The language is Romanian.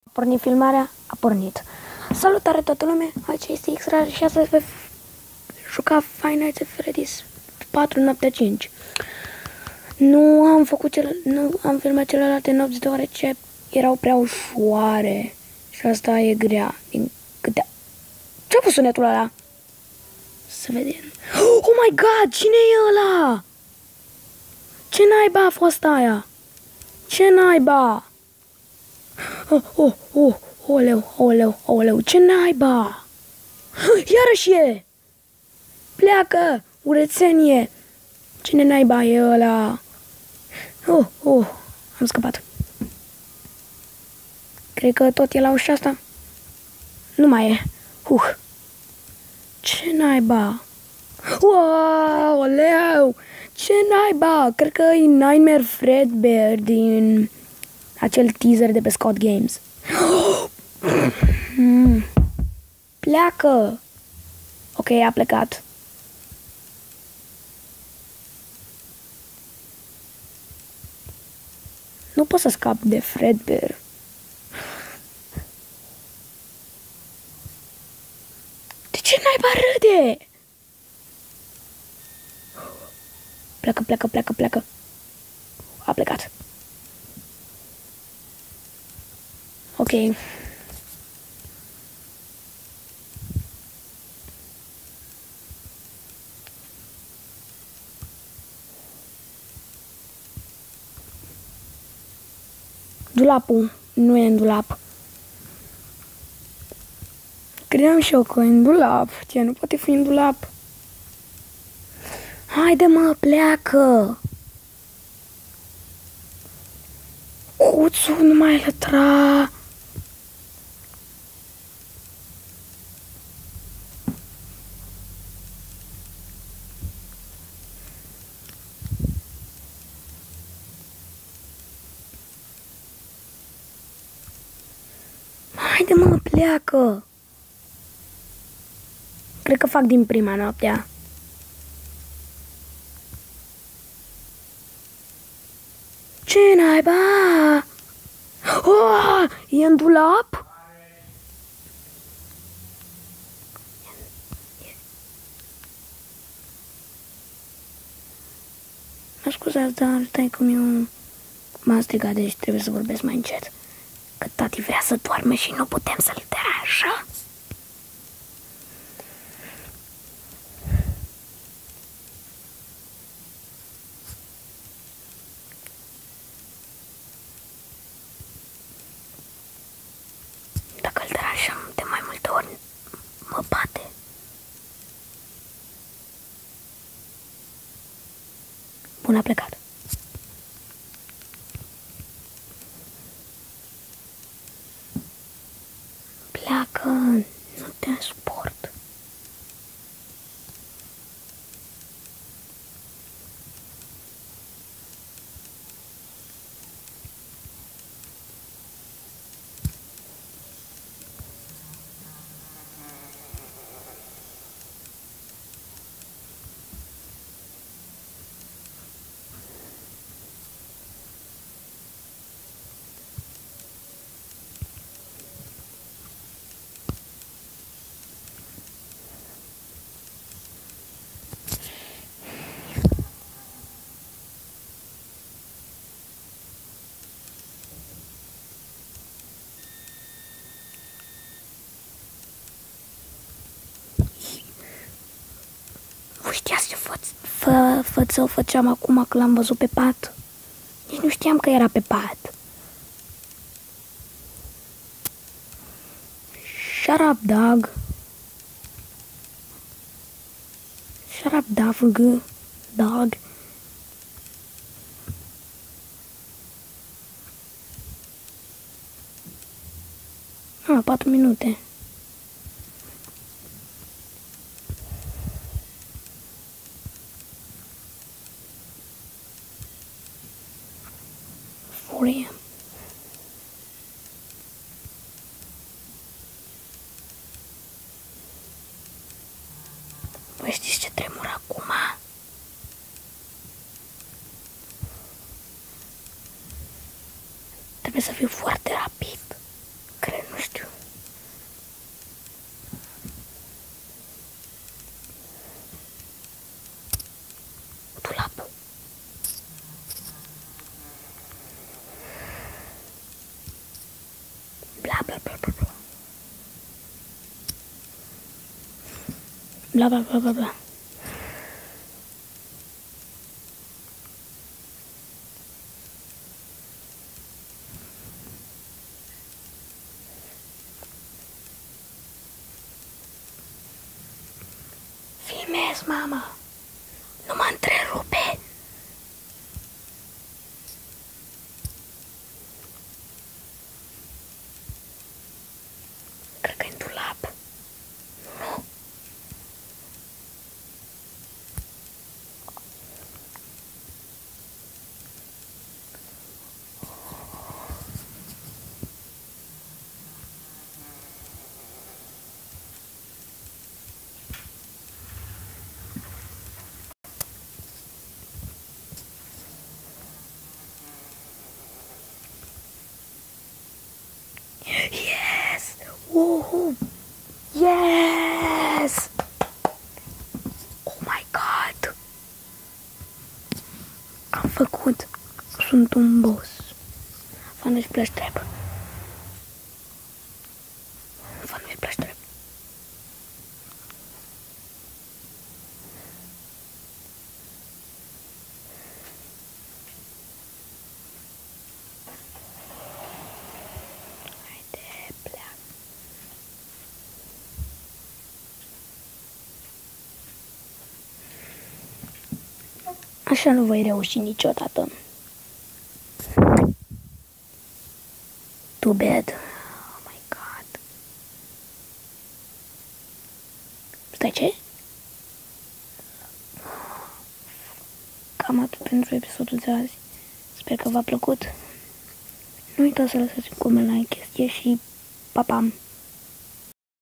Pornit filmarea, a pornit. Salutare toată lumea, aici este X-Rar și astăzi voi juca Five Nights at Freddy's 4 noaptea 5. Nu am filmat celelalte nopți deoarece erau prea ușoare și asta e grea din câte... Ce-a fost sunetul ăla? Să vedem. Oh my god, cine e ăla? Ce naiba a fost aia? Ce naiba? Oleu, ce naiba? Iarăși e! Pleacă, urățenie! Cine naiba e ăla? Am scăpat. Cred că tot e la ușa asta. Nu mai e. Ce naiba? Oleu! Ce naiba? Cred că e Nightmare Fredbear din acel teaser de pe Scott Games. Pleacă! Ok, a plecat. Nu pot să scap de Fredbear. De ce naiba râde? Pleacă. A plecat. Ok. Dulapul nu e în dulap. Credeam și eu că e în dulap. Ce, nu poate fi în dulap. Haide mă, pleacă! Cuțu, nu mai lătra! Haide mă, pleacă! Cred că fac din prima noaptea. Ce naiba? E în dulap? Mă scuzați, dar taică meu m-a strigat, deci trebuie să vorbesc mai încet. Că tati vrea să doarme și nu putem să-l deranjăm. Dacă îl deranjăm de mai multe ori, mă bate. Bun, a plecat. Pleacă, nu te suport. Nu știați ce fățău făceam acum că l-am văzut pe pat? Nici nu știam că era pe pat. Shut up, dog. Shut up, dog. 4 minute. Furia. Voi știți ce tremur acum? Trebuie să fiu foarte rapid. Bla bla bla bla bla. Filmez, mama. Nu mă întrerupe. Cred că e în dulap. Nu. Yes! Woohoo! Yes! Oh my god! Am făcut. Sunt un boss. Fă-mi splash trap. Fă-mi splash trap. Haide, pleacă. Așa nu voi reuși niciodată. Too bad. Oh my god. Stai, ce? Cam atât pentru episodul de azi. Sper că v-a plăcut. Nu uitați să lăsați un coment la chestie și pa, pa!